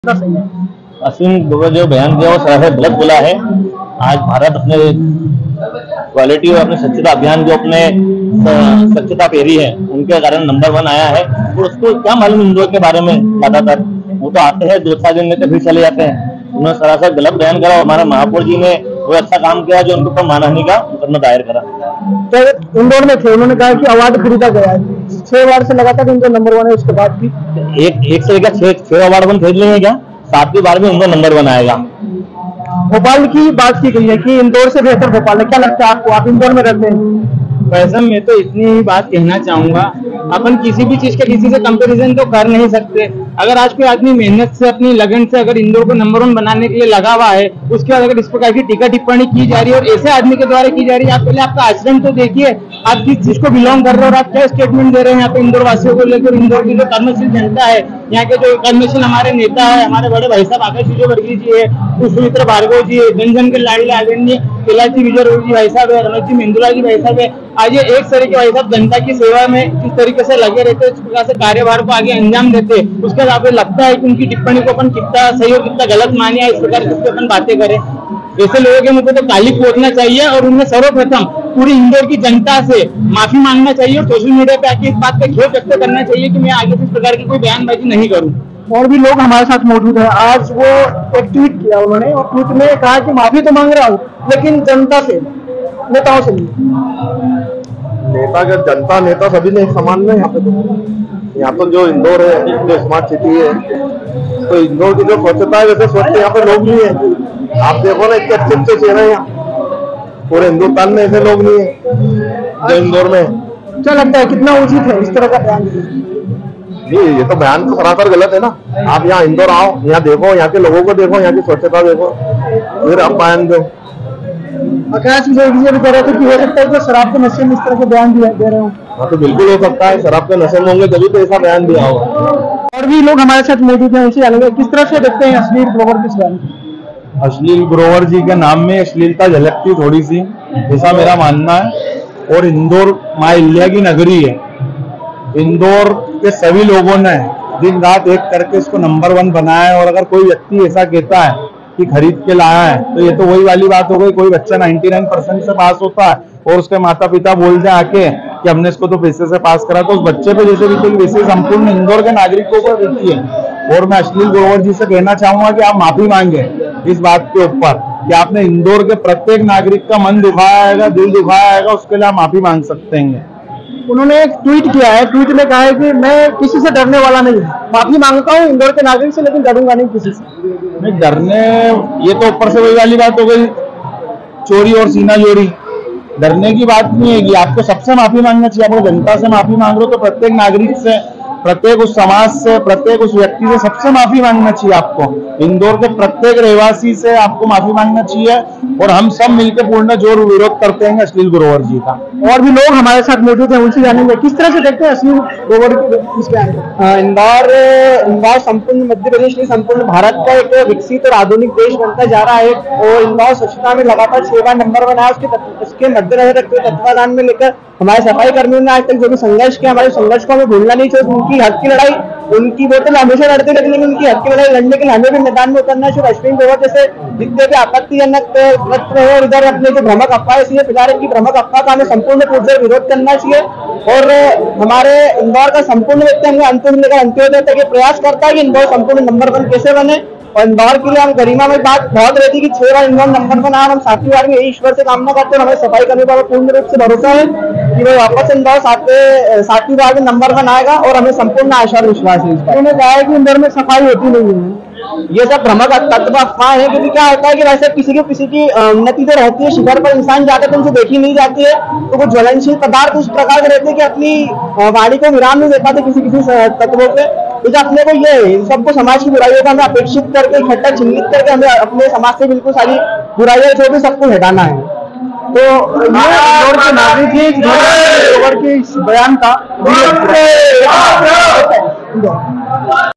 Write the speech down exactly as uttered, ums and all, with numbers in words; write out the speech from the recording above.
अश्विन को जो बयान दिया वो सरासर गलत बोला है। आज भारत अपने क्वालिटी और अपने स्वच्छता अभियान जो अपने स्वच्छता फेरी है उनके कारण नंबर वन आया है। तो उसको क्या मालूम इंदौर के बारे में ज्यादातर वो तो आते हैं दो चार दिन में तो फिर चले जाते हैं। उन्होंने सरासर गलत बयान करा। हमारा महापौर जी ने वो अच्छा काम किया जो उनके ऊपर मानहानि का मुकदमा दायर करा। तो इंदौर में थे, उन्होंने कहा कि अवार्ड खरीदा गया है, छह बार से लगातार इंदौर नंबर वन है। उसके बाद भी एक एक से लेकर छह छह अवार्ड वन खरीद लेंगे क्या? सातवीं बार में इंदौर नंबर वन आएगा। भोपाल की बात की गई है कि इंदौर से बेहतर भोपाल है। क्या लगता है आपको? आप इंदौर में रहते हैं। वैसे मैं तो इतनी ही बात कहना चाहूंगा, अपन किसी भी चीज के किसी से कंपैरिजन तो कर नहीं सकते। अगर आज कोई आदमी मेहनत से अपनी लगन से अगर इंदौर को नंबर वन बनाने के लिए लगा हुआ है, उसके बाद अगर इस प्रकार की टीका टिप्पणी की जा रही है और ऐसे आदमी के द्वारा की जा रही है, आप पहले आपका आचरण तो देखिए, आप किस चीज को बिलोंग कर रहे हो और आप क्या स्टेटमेंट दे रहे हैं यहाँ पे इंदौर वासियों को लेकर। इंदौर की जो कर्मशील जनता है, यहाँ के जो कर्मशील हमारे नेता है, हमारे बड़े भाई साहब आकाश विजय जी है, सुमित्रा भार्गव जी है, जन जन के लाडले आदरणीय कैलाशी विजय जी भाई साहब है, रमेश जी मेंदुला जी भाई साहब है। आज ये एक तरीके भाई साहब जनता की सेवा में किस तरीके से लगे रहते, इस प्रकार से कार्यभार को आगे अंजाम देते, उसके बाद आपको लगता है कि उनकी टिप्पणी को अपन कितना सही और कितना गलत माने, इस प्रकार की अपन बातें करें। ऐसे लोगों के मुझे तो काली पोतना चाहिए और उन्हें सर्वप्रथम पूरी इंदौर की जनता से माफी मांगना चाहिए और सोशल मीडिया पे आके इस बात का खेद व्यक्त करना चाहिए कि मैं आगे से इस प्रकार की कोई बयानबाजी नहीं करूं। और भी लोग हमारे साथ मौजूद हैं। आज वो एक ट्वीट किया उन्होंने और ट्वीट में कहा कि माफी तो मांग रहा हूँ लेकिन जनता से, नेताओं से नहीं। नेता का जनता नेता सभी ने एक समान में यहाँ पे तो यहाँ तो जो इंदौर है जो स्मार्ट सिटी है, तो इंदौर की जो स्वच्छता है वैसे स्वच्छ यहाँ पे लोग नहीं है। आप देखो ना इतने अच्छे अच्छे चेहरे यहाँ, पूरे हिंदुस्तान में ऐसे लोग नहीं है जो इंदौर में। क्या लगता है कितना उचित है इस तरह का बयान? ये ये तो बयान तो सरासर गलत है ना। आप यहाँ इंदौर आओ, यहाँ देखो, यहाँ के लोगों को देखो, यहाँ की स्वच्छता देखो, फिर आप बयान दो। आकाश विजय भी कह रहे थे कि हो सकता है कि शराब के नशे में इस तरह के बयान दे रहे हो। हाँ तो बिल्कुल हो सकता है, शराब के नशे में होंगे तभी तो ऐसा बयान दिया होगा। और भी लोग हमारे साथ मौजूद हैं, उनसे जानेंगे किस तरह से देखते हैं अश्लील ग्रोवर किस बयान। अश्लील ग्रोवर जी के नाम में अश्लीलता झलकती थोड़ी सी, ऐसा मेरा मानना है। और इंदौर माँ अहिल्या की नगरी है। इंदौर के सभी लोगों ने दिन रात एक करके इसको नंबर वन बनाया है। और अगर कोई व्यक्ति ऐसा कहता है कि खरीद के लाया है तो ये तो वही वाली बात हो गई। कोई बच्चा निन्यानवे परसेंट से पास होता है और उसके माता पिता बोलते हैं आके कि हमने इसको तो पैसे से पास करा, तो उस बच्चे पे जैसे बीती वैसे संपूर्ण इंदौर के नागरिकों पर बीती है। और मैं अश्लील ग्रोवर जी से कहना चाहूंगा कि आप माफी मांगे इस बात के ऊपर कि आपने इंदौर के प्रत्येक नागरिक का मन दुखाया है, दिल दुखाया है, उसके लिए आप माफी मांग सकते हैं। उन्होंने एक ट्वीट किया है, ट्वीट में कहा है कि मैं किसी से डरने वाला नहीं, माफी मांगता हूँ इंदौर के नागरिक से, लेकिन डरूंगा नहीं किसी से। नहीं डरने, ये तो ऊपर से वही वाली बात हो गई, चोरी और सीना जोड़ी। डरने की बात नहीं है कि आपको सबसे माफी मांगना चाहिए। आपको जनता से माफी मांग रहे हो तो प्रत्येक नागरिक से, प्रत्येक उस समाज से, प्रत्येक उस व्यक्ति से सबसे माफी मांगना चाहिए। आपको इंदौर के प्रत्येक रहवासी से आपको माफी मांगना चाहिए। और हम सब मिलकर पूर्ण जोर विरोध करते हैं अश्लील ग्रोवर जी का। और भी लोग हमारे साथ मौजूद हैं, उनसे जानेंगे किस तरह से देखते हैं अश्लील ग्रोवर इस बयान को। इंदौर इंदौर संपूर्ण मध्य प्रदेश नहीं संपूर्ण भारत का एक विकसित और आधुनिक देश बनता जा रहा है। और इंदौर स्वच्छता में लगातार छह बार नंबर वन आया। उसके उसके मद्देनजर रखते हुए तत्वाधान में लेकर हमारे सफाई कर्मियों ने आज तक जो भी संघर्ष किया, हमारे संघर्ष को हमें भूलना नहीं चाहिए। उनकी हक की लड़ाई, उनकी वो तो हमेशा लड़ते रहते, लेकिन उनकी हक की लड़ाई लड़ने के लिए हमें भी मैदान में उतरना चाहिए। अश्विन ग्रोवर जैसे जितने भी आपत्तिजनक तत्व है और इधर अपने जो भ्रमक अफवाह इसलिए फिलहाल इनकी भ्रमक अफवाह का हमें संपूर्ण रूप से विरोध करना चाहिए। और हमारे इंदौर का संपूर्ण व्यक्ति हमें अंतिम लेकर अंत्योदय तक प्रयास करता है कि इंदौर संपूर्ण नंबर वन कैसे बने। और इंदौर के लिए हम गरिमा में बात बहुत रहती है कि छह बार इंदौर नंबर वन आया, हम सातवीं बार में यही ईश्वर से कामना करते हैं। हमें सफाई कर्मी पर पूर्ण रूप से भरोसा है कि वो वापस इंदौर सातवें सातवीं बार में नंबर वन आएगा और हमें संपूर्ण आशा और विश्वास है। उन्होंने कहा है कि इंदौर में सफाई होती नहीं है। ये सब भ्रमक तत्व अफवाह है, क्योंकि क्या होता है कि वैसे किसी की किसी की उन्नति तो रहती है, शिखर पर इंसान जाता है तो उनसे देखी नहीं जाती है। तो वो ज्वलनशील पदार्थ उस प्रकार के रहते हैं कि अपनी वाणी को विराम नहीं दे पाते किसी किसी तत्वों पे। तो अपने को ये सबको समाज की बुराइयों का हमें अपेक्षित करके इकट्ठा चिन्हित करके हमें अपने समाज से बिल्कुल सारी बुराइयां जो भी सबको हटाना है। तो ये इंदौर के नागरिक ही ग्रोवर के इस बयान का